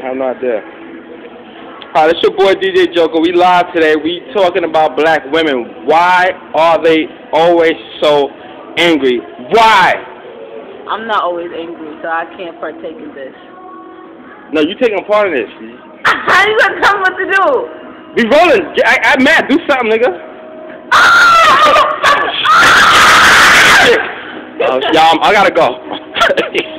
I have no idea. Alright, it's your boy DJ Joker. We live today. We talking about black women. Why are they always so angry? Why? I'm not always angry, so I can't partake in this. No, you taking part in this. How you gonna tell me what to do? Be rolling. I'm mad. Do something, nigga. Y'all, I gotta go.